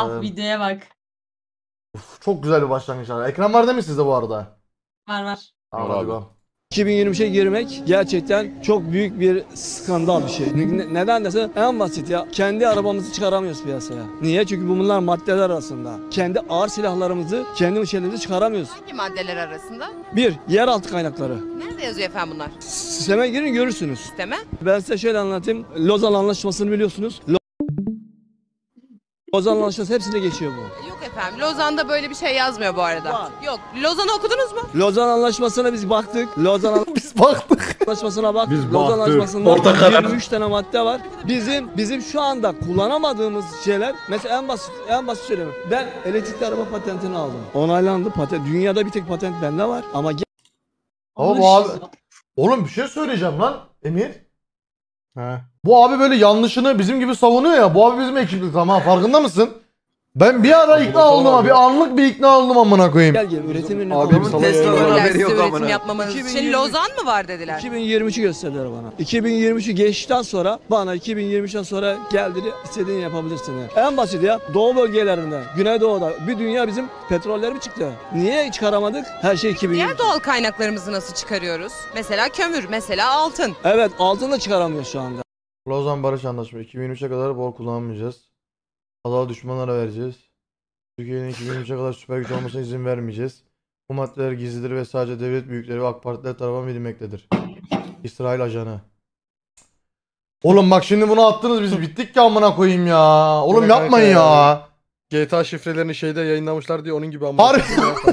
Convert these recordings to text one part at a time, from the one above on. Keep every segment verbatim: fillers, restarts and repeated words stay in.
Ah videoya bak. Uf, çok güzel bir başlangıç. Ekran var değil mi sizde bu arada? Var var. Tamam hadi go. iki bin yirmi üçe girmek gerçekten çok büyük bir skandal bir şey. Ne, neden dese en basit ya. Kendi arabamızı çıkaramıyoruz piyasaya. Niye? Çünkü bunlar maddeler arasında. Kendi ağır silahlarımızı, kendi şeylerimizi çıkaramıyoruz. Hangi maddeler arasında? Bir, yeraltı kaynakları. Nerede yazıyor efendim bunlar? Sisteme girin görürsünüz. Sisteme? Ben size şöyle anlatayım. Lozan Anlaşması'nı biliyorsunuz. Lozan Anlaşması hepsinde geçiyor bu. Yok efendim. Lozan'da böyle bir şey yazmıyor bu arada. Var. Yok. Lozan'ı okudunuz mu? Lozan Anlaşması'na biz baktık. Lozan Biz baktık. Anlaşması'na baktık. Biz Lozan baktık. Anlaşması'nda Orta karar. yirmi üç tane madde var. Bizim bizim şu anda kullanamadığımız şeyler, mesela en basit en basit söyleyeyim. Ben elektrikli araba patentini aldım. Onaylandı patent. Dünyada bir tek patent bende var ama Ama bu abi... Oğlum bir şey söyleyeceğim lan Emir. He. Bu abi böyle yanlışını bizim gibi savunuyor ya. Bu abi bizim ekiplik tamam, farkında mısın? Ben bir ara ikna oldum abi. Bir anlık bir ikna oldum amına koyayım. gel gel üretimini Abi Tesla'dan haberi yok üretim amına. yapmamanız iki bin için yirmi Lozan mı var dediler? iki bin yirmi üçü gösterdiler bana. iki bin yirmi üçü geçtikten sonra bana iki bin yirmi üçten sonra geldi istediğini yapabilirsin. Yani. En basit ya Doğu bölgelerinde, Güneydoğu'da bir dünya bizim petrolleri mi çıktı? Niye çıkaramadık? Her şey iki bin yirmi üç. Diğer doğal kaynaklarımızı nasıl çıkarıyoruz? Mesela kömür, mesela altın. Evet altın da çıkaramıyor şu anda. Lozan Barış Anlaşması iki bin üçe kadar bol kullanmayacağız. Azal düşmanlara vereceğiz. Türkiye'nin iki bin üçe kadar süper güç olmasına izin vermeyeceğiz. Bu maddeler gizlidir ve sadece devlet büyükleri ve AK Partiler tarafından bilinmektedir. İsrail ajanı. Oğlum bak şimdi bunu attınız biz bittik ya amına koyayım ya. Oğlum yapmayın ya. G T A şifrelerini şeyde yayınlamışlar diye onun gibi amına. Harbi.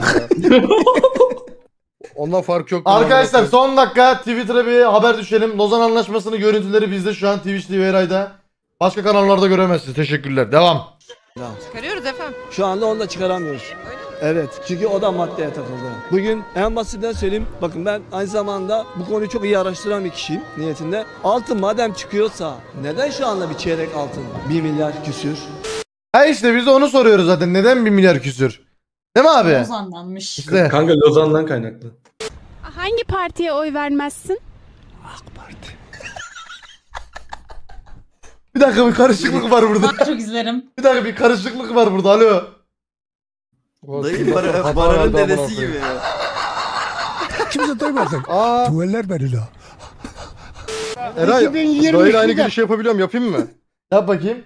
Ondan fark yok. Arkadaşlar son dakika Twitter'a bir haber düşelim. Lozan Anlaşması'nın görüntüleri bizde şu an Twitch T V Eray'da. Başka kanallarda göremezsiniz. Teşekkürler. Devam. Çıkarıyoruz efendim. Şu anda onu da çıkaramıyoruz. Evet çünkü o da maddeye takıldı. Bugün en basitinden söyleyeyim. Bakın ben aynı zamanda bu konuyu çok iyi araştıran bir kişiyim niyetinde. Altın madem çıkıyorsa neden şu anda bir çeyrek altın bir milyar küsür? Ha işte biz de onu soruyoruz zaten. Neden bir milyar küsür? Değil mi abi? Lozan'danmış. İşte. Kanka Lozan'dan kaynaklı. Hangi partiye oy vermezsin? AK Parti. Bir dakika bir karışıklık var burada. Ben çok izlerim. Bir dakika bir karışıklık var burada. Alo. Dayı para, paranın dedesi gibi ya. Kimse duymasın. Aa, Tuvaller beni la. Eray, dayıyla aynı girişi yapabiliyorum, yapayım mı? Yap bakayım.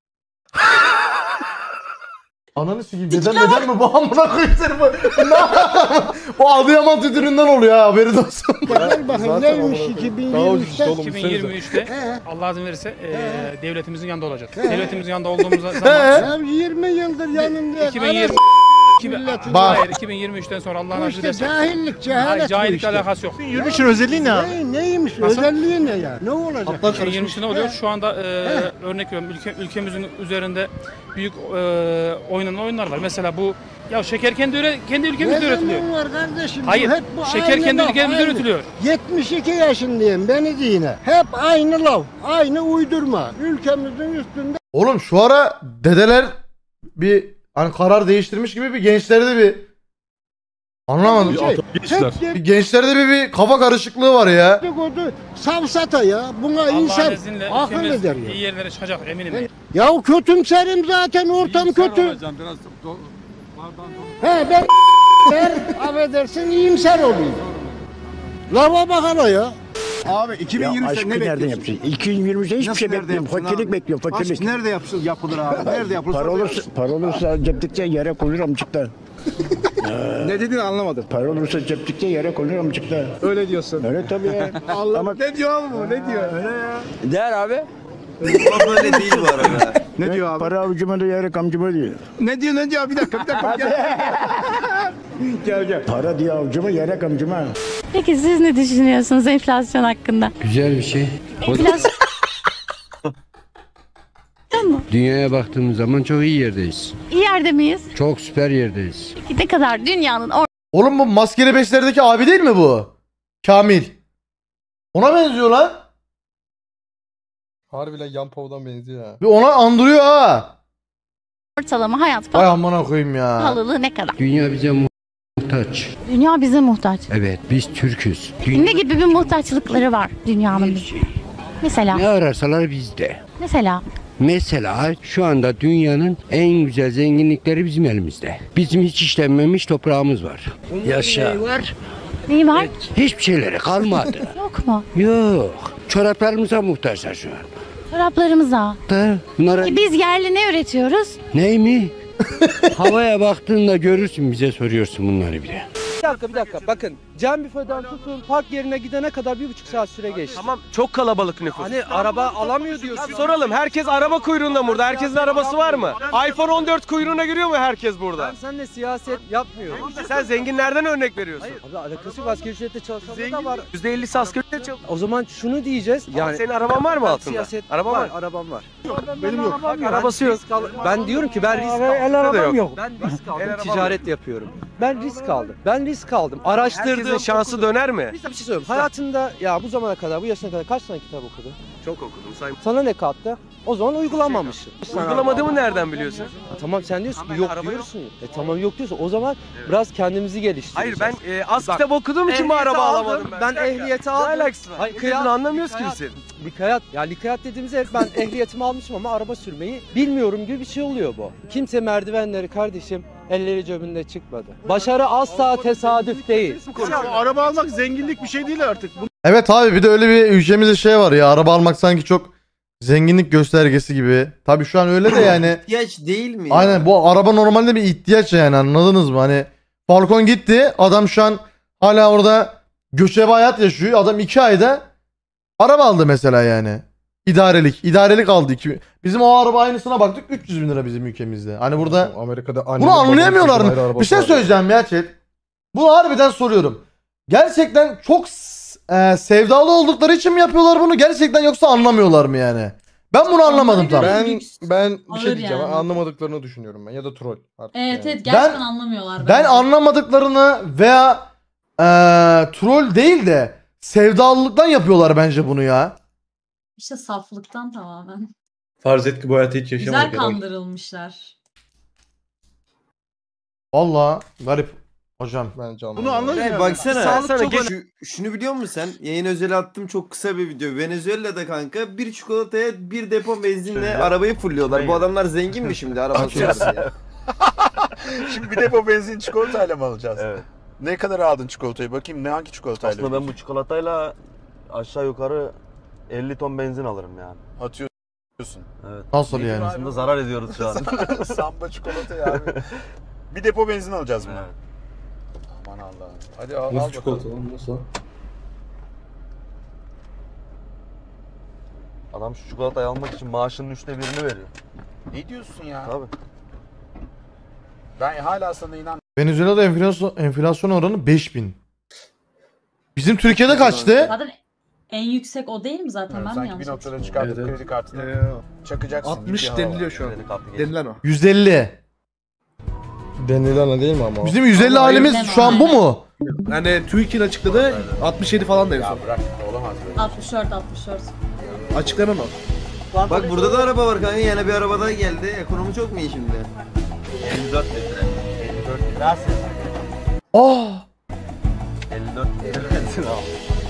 Ananı sikeyim. Neden neden mi bu amına koyayım seni bu? Bu Adıyaman tütününden oluyor ha, haberin olsun. Gel bakın neymiş iki bin yirmi üçte? iki bin yirmi üçte Allah izin verirse e, devletimizin yanında olacağız. He. Devletimizin yanında olduğumuz zaman Ya yirmi yıldır yanında. iki bin yirmi iki bin, Bak. hayır, iki bin yirmi üçten sonra Allah'ın Bu izniyle işte ederse cahillik, cehalet hayır, bu cahillikle işte. alakası yok. yirmi üçün özelliği ne abi? Ne, neymiş? Nasıl? Özelliği ne ya? Ne olacak? iki bin yirmi üçte ne oluyor? Şu anda e, örnek veriyorum ülke, ülkemizin üzerinde büyük e, oynanan oyunlar var. Mesela bu ya şeker kendi üre, kendi ülkemizde üretiliyor. Ne var kardeşim? Hayır. Hep bu Şeker aynı kendi laf, ülkemizde aynı. üretiliyor. yetmiş iki yaşındayım beni dinle. Hep aynı laf, aynı uydurma. Ülkemizin üstünde. Oğlum şu ara dedeler bir hani karar değiştirmiş gibi bir gençlerde bir anlamadım. Şey, Bir gençlerde bir, bir kafa karışıklığı var ya. dedikodu, savsata ya. Buna insan Allah'ın izniyle akıl ülkemiz eder iyi ya. yerlere çıkacak eminim. Ya kötümserim zaten ortam kötü. He ben ver affedersin iyimser olayım. Lava bak hala ya. Abi iki bin yirmi üçte ne bekliyorsun? iki bin yirmi üçte hiçbir şey bekliyorum. Fakirlik bekliyorum. Aşk Fakirlik. nerede yapsın, yapılır abi? Nerede yapılır? Para olursa, para olursa ceptikçe yere konur amcıkta. Ne dediğini anlamadım. Para olursa ceptikçe yere konur amcıkta. Öyle diyorsun. Öyle tabii ya. Allah Ama ne diyor abi bu? Ne diyor? Öyle ya. Değer abi. Böyle değil bu arada. Ne diyor abi? para avucuma da yere kamcıma diyor. Ne diyor ne diyor? Bir dakika bir dakika. Gel. Gel gel. Para diye avucuma yere kamcıma. Peki siz ne düşünüyorsunuz enflasyon hakkında? Güzel bir şey. Enflasyon mu? Dünyaya baktığımız zaman çok iyi yerdeyiz. İyi yerde miyiz? Çok süper yerdeyiz. Peki ne kadar dünyanın Oğlum bu Maskeli Beşler'deki abi değil mi bu? Kamil. Ona benziyor lan. Harbiden Yan Pov'dan benziyor ha. Bir ona andırıyor ha. ortalama hayat Vay amına koyayım ya. pahalılığı ne kadar? Dünya bize muhtaç. Dünya bize muhtaç. Evet biz Türk'üz. Dünya Ne gibi bir muhtaçlıkları var dünyanın bize? Mesela, ne ararsalar bizde. mesela Mesela şu anda dünyanın en güzel zenginlikleri bizim elimizde. Bizim hiç işlenmemiş toprağımız var. Yaşa. var? Neyi var? Hiçbir şeyleri kalmadı. Yok mu? Yok. Çoraplarımıza muhtaçlar şu an. Çoraplarımıza. Da bunlara E biz yerli ne üretiyoruz? ney mi? Havaya baktığında görürsün, bize soruyorsun bunları bir de. Bir dakika bir dakika bakın Cem Büfe'den tutun park yerine gidene kadar bir buçuk saat süre geçti. Tamam çok kalabalık nüfus. Hani araba alamıyor diyorsun. Soralım, herkes araba kuyruğunda mı burada? Herkesin arabası var mı? iPhone on dört kuyruğuna giriyor mu herkes burada? Ben seninle siyaset yapmıyorum. Sen zenginlerden örnek veriyorsun. Abi alakası yok, asgari ücretle çalışanlar da var. yüzde ellisi asgari ücretle çalışıyor. O zaman şunu diyeceğiz. Yani senin araban var mı Ben altında? Siyaset Araba var. arabam var. Benim yok. Bak, arabası yok. Ben diyorum ki ben risk aldım. El arabam yok. Ben risk aldım. arabam Ticaret yapıyorum. Ben risk aldım. Ben risk aldım. Araştırdım. Herkesin şansı döner mi? Bir şey söyleyeyim. Hayatında ya bu zamana kadar, bu yaşına kadar kaç tane kitap okudun? Çok okudum sayın. Sana ne kattı? O zaman uygulamamışsın. Uygulamadığımı nereden biliyorsun? Ha, tamam sen diyorsun ki Ama yok araba diyorsun. ya. E tamam yok diyorsun. O zaman biraz kendimizi Hayır geliştireceğiz. ben e, az Bak, kitap okuduğum için bu ehliyeti araba aldım, alamadım ben. Ben Bir dakika. ehliyeti Ne aldım. alakası var? Hayır, Ne kıyat- dediğini anlamıyoruz ki kıyat- biz senin. Likayat, ya likayat dediğimizde ben ehliyetimi almışım ama araba sürmeyi bilmiyorum gibi bir şey oluyor bu. Kimse merdivenleri kardeşim elleri cebinde çıkmadı. Başarı asla tesadüf değil. Araba almak zenginlik bir şey değil artık. Evet abi, bir de öyle bir ülkemizde şey var ya, araba almak sanki çok zenginlik göstergesi gibi. Tabii şu an öyle de yani. İhtiyaç değil mi? Aynen, bu araba normalde bir ihtiyaç yani, anladınız mı? Hani Falcon gitti, adam şu an hala orada göçebe hayat yaşıyor. Adam iki ayda araba aldı mesela yani. İdarelik. İdarelik aldı. iki Bizim o araba aynısına baktık, üç yüz bin lira bizim ülkemizde. Hani burada Amerika'da bunu anlayamıyorlar mı? Bir şey söyleyeceğim ya chat. Bunu harbiden soruyorum. Gerçekten çok e, sevdalı oldukları için mi yapıyorlar bunu? Gerçekten yoksa anlamıyorlar mı yani? Ben bunu anlamadım tam. Ben ben bir şey Ağır diyeceğim. yani. Anlamadıklarını düşünüyorum ben, ya da troll artık. Evet yani. evet gerçekten Ben- anlamıyorlar. Ben bence. anlamadıklarını veya e, troll değil de sevdalılıktan yapıyorlar bence bunu ya. İşte saflıktan tamamen. Farz et ki bu hayatı hiç Güzel yaşamadık. kandırılmışlar. Vallahi garip hocam. Bence Bunu anladın Hey, mı? baksana. Sağlık çok Şu, şunu biliyor musun sen? Yayın özel attım, çok kısa bir video. Venezuela'da kanka bir çikolataya bir depo benzinle arabayı fulluyorlar. Bu adamlar zengin mi şimdi arabası var ya? Şimdi bir depo benzin çikolatayla mı alacağız? Evet. Ne kadar aldın çikolatayı? Bakayım ne hangi çikolatayla? Aslında ben bu çikolatayla aşağı yukarı elli ton benzin alırım yani. atıyorsun. Evet. Nasıl yani? Aslında zarar ediyoruz şu an. Samba çikolatayı abi. Bir depo benzin alacağız buna. Evet. Aman Allah'ım. Hadi al, al bakalım. Nasıl? Adam şu çikolatayı almak için maaşının üçte birini veriyor. Ne diyorsun ya? Tabii. Ben hala sana inan. Venezuela'da enflasyon, enflasyon oranı beş bin. Bizim Türkiye'de kaçtı? Zaten en yüksek o değil mi zaten? Ben mi Sanki yanlış bir noktada hatırlıyorum? çıkartıp Evet, evet. kredi kartını çakacaksın. altmış deniliyor şu an. Denilen o. yüz elli. Denilana değil mi ama? Bizim yüz elli halimiz şu an bu mu? Yani TÜİK'in açıkladığı altmış yedi falan da en son. Bırak, olamaz böyle. altmış dört altmış dört. Açıklanan o. Bak burada da araba var kanka, yine bir araba daha geldi. Ekonomi çok mu iyi şimdi? elli dört litre. elli dört litre. Nasıl? Ah! elli dört litre benzin al.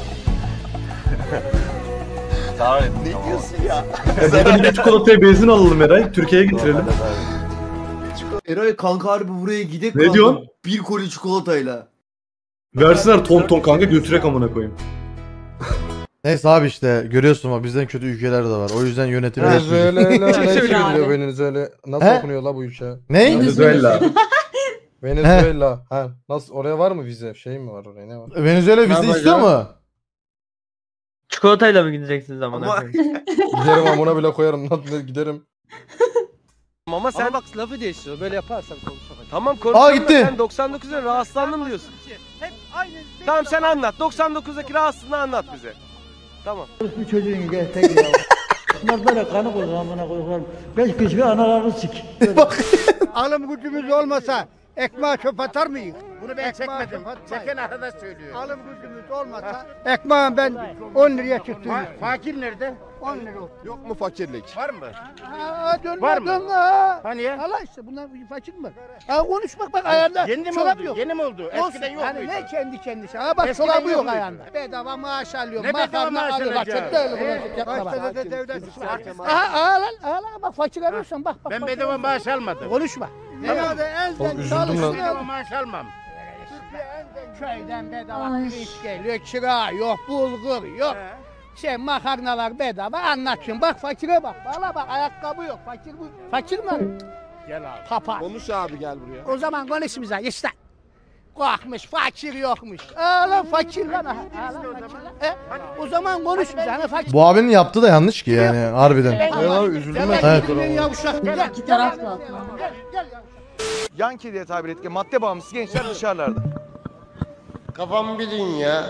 Zarar ettim. Ne diyorsun ya? Ya bir çikolataya benzin alalım Eray, Türkiye'ye getirelim. Eray kanka harbi buraya gidek Ne kanka, diyorsun? bir koli çikolatayla. Versinler ton ton kanka, götürek amına koyayım. Neyse abi, işte görüyorsun ama bizden kötü ülkeler de var. O yüzden yönetimi Venezuela değiştirecek. ne Çok söylüyor abi. Venezuela? Nasıl He? okunuyor la bu ülke? Ne? Venezuela. Venezuela. Ha, nasıl, oraya var mı vize? Şey mi var oraya, ne var? Venezuela vize istiyor mu? Çikolatayla mı gideceksiniz Ama Giderim amına bile koyarım lan, giderim. Ama sen Ama bak lafı değiştiriyor. Böyle yaparsan konuşamayız. tamam konuşalım. Aa, gitti. Sen doksan dokuzda rahatsızlandım diyorsun. Hep aynı. Tamam sen anlat. doksan dokuzdaki rahatsızlığını anlat bize. Tamam. Bu çocuğun gerçek ya. Bunlar böyle kanı koydu amına koyduğum. Beş kişi bir analarını sik. Alım gücümüz olmasa ekmeğe çöp atar mıyız? Bunu ben çekmedim. Çeken arkadaş söylüyor. Alım gücümüz olmasa. Ekmeğim ben on liraya çıktı. Fakir nerede? on lira oldu. Yok mu fakirlik? Var mı? Aa, dönme, var mı? Dönme, ha. Hani ya? Allah işte bunlar fakir mi? Ha, konuşmak bak ayağında. Yeni mi oldu? Yok. Yeni mi oldu? Eskiden yok hani muydu? Ne kendi kendisi? Ha bak çorabı yok ayağında. Bedava maaş alıyor. Ne bedava maaş alacak? Başta da devlet. Aha ağlan ağlan bak fakir arıyorsan bak bak. Ben bedava maaş almadım. Konuşma. Tamam. Çok üzüldüm lan. Bedava maaş almam. Köyden bedava iş geliyor. Kira yok, bulgur yok. Şey makarnalar bedava anlatıyorsun. Bak fakire bak. Valla bak ayakkabı yok. Fakir bu. Fakir mi? Gel abi. Papaz. Konuş abi gel buraya. O zaman konuş bize işte. Korkmuş fakir yokmuş. Ağlan fakir lan. Ağlan fakir lan. E, o zaman konuş bize. Hani fakir. Bu abinin yaptığı da yanlış ki yani harbiden. Evet abi üzüldüm ben. Evet. Gel İki taraf da Gel gel. Yanki diye tabir ettiğim madde bağımlısı gençler dışarılarda. Kafamı bilin ya.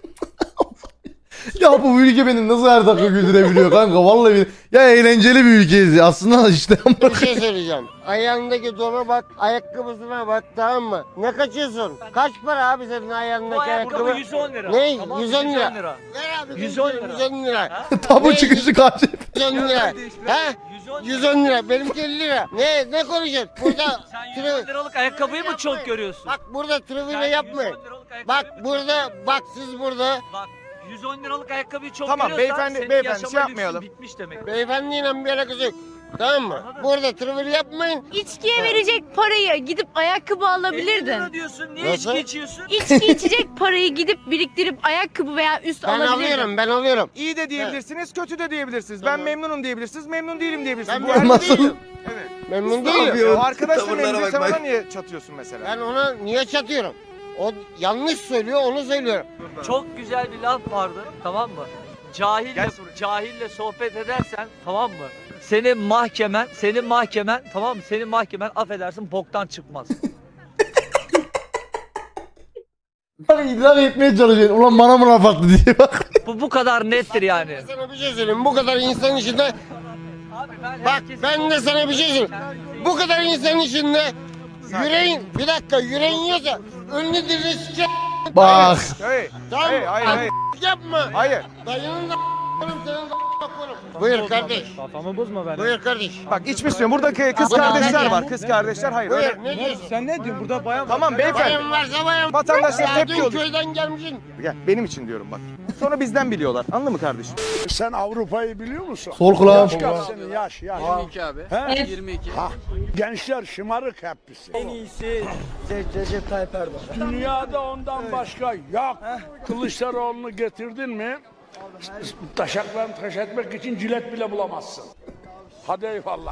Ya bu ülke beni nasıl her dakika güldürebiliyor kanka vallahi bil- ya eğlenceli bir ülkeyiz aslında işte. Bir şey söyleyeceğim. Ayağındaki dona bak, ayakkabısına bak tamam mı? Ne kaçıyorsun? Kaç para abi senin ayağındaki ayakkabı? yüz on lira. Ne? Tamam, yüz on lira. lira. Ver abi. yüz on lira. yüz on lira. Tabu çıkışı kaç? yüz on lira. He? yüz on lira. Benimki elli lira. Ne? Ne konuşuyorsun? Burada Sen yüz on liralık ayakkabıyı mı çok görüyorsun? Bak burada trivile yapmayın. Bak burada, bak siz burada. Bak yüz on liralık ayakkabıyı çok Tamam, görüyorsan beyefendi- senin beyefendi, yaşama şey yapmayalım. lüksün bitmiş demek. Beyefendiyle bir alakası yok. Tamam mı? Burada trivile yapmayın. İçkiye verecek parayı gidip ayakkabı elli alabilirdin. lira diyorsun, niye Nasıl? içki içiyorsun? İçki içecek parayı gidip biriktirip ayakkabı veya üst Ben alabilirdin. alıyorum, ben alıyorum. İyi de diyebilirsiniz, kötü de diyebilirsiniz. Ben Tamam. memnunum diyebilirsiniz, memnun değilim diyebilirsiniz. Ben Bu her memnun şey- değilim. Evet. Memnun Ne değilim. yapıyor? O arkadaşla Tavırlara memnun bak, sen ona bak. niye çatıyorsun mesela? Ben ona niye çatıyorum? O yanlış söylüyor, onu söylüyorum. Çok güzel bir laf vardı, tamam mı? Cahille, Gel soruya. cahille sohbet edersen, tamam mı? Senin mahkemen, senin mahkemen, tamam mı? Senin mahkemen affedersin boktan çıkmaz. Bak idrak etmeye çalışıyor. Ulan bana mı laf attı diye bak. Bu bu kadar nettir yani. Sana bir şey söyleyeyim, bu kadar insan içinde... Abi ben Bak herkesin- ben de sana bir şey söyleyeyim. Bu kadar insan içinde yüreğin, bir dakika yüreğin yiyorsa önünü dili s***. Bak. Hey, Tamam hey, mı? hayır, Bak, hayır. yapma. Hayır. Dayının da korum, senin de korum. Buyur kardeş. Kafamı bozma ben. Buyur kardeş. Bak içmiş diyorum. Burada kı- kız Buyur. kardeşler var. Kız kardeşler hayır. Buyur, Öyle. ne diyorsun? Sen ne diyorsun? Burada bayan Tamam beyefendi. Bayan varsa bayan. Vatandaşlar Ya tepki dün oluyor. köyden gelmişsin. Gel, benim için diyorum bak. Sonra bizden biliyorlar. Anladın mı kardeşim? Sen Avrupa'yı biliyor musun? Sol kulağım. Yaş kaç senin yaş yaş. yirmi iki abi. He? yirmi iki. Ha. Gençler şımarık hepsi. En iyisi Recep Tayyip Erdoğan. Dünyada ondan başka yok. Kılıçdaroğlu'nu getirdin mi? Taşaklarını taş etmek için cilet bile bulamazsın. Hadi eyvallah.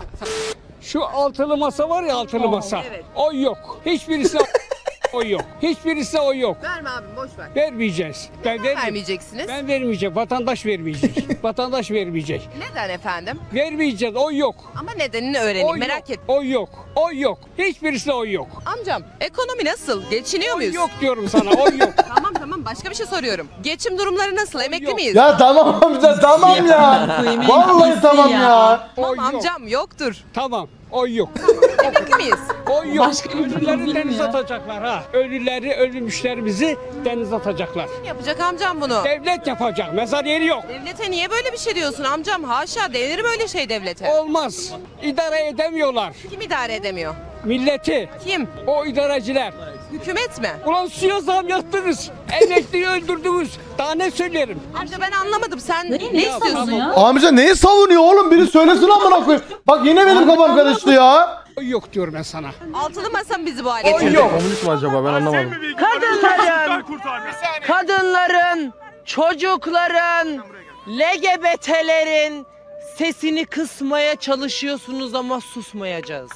Şu altılı masa var ya altılı masa. Evet. O yok. Hiçbirisi o yok. Hiçbirisi o yok. Verme abim boş ver. Vermeyeceğiz. Ben ver, Vermeyeceksiniz. ben vermeyeceğim. Vatandaş vermeyecek. Vatandaş vermeyecek. Neden efendim? Vermeyeceğiz. O yok. Ama nedenini öğreneyim O merak yok. et. O yok. O yok. Hiçbirisi o yok. Amcam ekonomi nasıl? Geçiniyor O muyuz? yok diyorum sana. O yok. Tamam tamam başka bir şey soruyorum. Geçim durumları nasıl? Emekli miyiz? Ya tamam amca tamam ya. Vallahi tamam ya. O Tamam yok. amcam yoktur. Tamam. O yok. Emekli miyiz? O yok. Başka bir durum Ölüleri bilmiyor. denize atacaklar ha. Ölüleri, ölmüşlerimizi denize atacaklar. Kim yapacak amcam bunu? Devlet yapacak. Mezar yeri yok. Devlete niye böyle bir şey diyorsun amcam? Haşa denir böyle şey devlete. Olmaz. İdare edemiyorlar. Kim idare edemiyor? Milleti. Kim? O idareciler. Hükümet mi? Ulan suya zam yaptınız. Emekliyi öldürdünüz. Daha ne söylerim? Amca ben anlamadım. Sen ne, Ne, istiyorsun? istiyorsun ya? Amca neyi savunuyor oğlum? Biri söylesin amına koyayım. Bak yine benim kafam karıştı ya. O yok diyorum ben sana. Altılı masa mı bizi bu hale O getirdi? yok. Komünist mi acaba ben anlamadım. Kadınların, kadınların, çocukların, L G B T'lerin sesini kısmaya çalışıyorsunuz ama susmayacağız.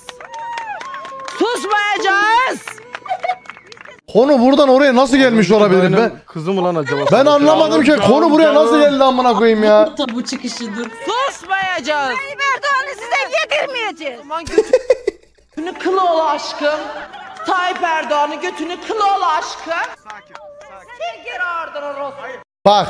Susmayacağız! Konu buradan oraya nasıl gelmiş olabilir ben? Kızı mı lan acaba? Ben anlamadım ki konu buraya nasıl geldi amına koyayım ya. Tabu çıkışıdır. Susmayacağız! Tayyip Erdoğan'ı size yedirmeyeceğiz. Aman götünü kılı ol aşkım. Tayyip Erdoğan'ın götünü kılı ol aşkım. Sakin. Sakin. Sen geri ardına Rus. Bak.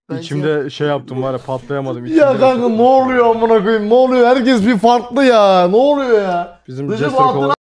İçimde şey yaptım var ya, patlayamadım. Ya kanka ne oluyor amına koyayım? Ne oluyor? Herkes bir farklı ya. Ne oluyor ya? Bizim Recep Jester Altın Kova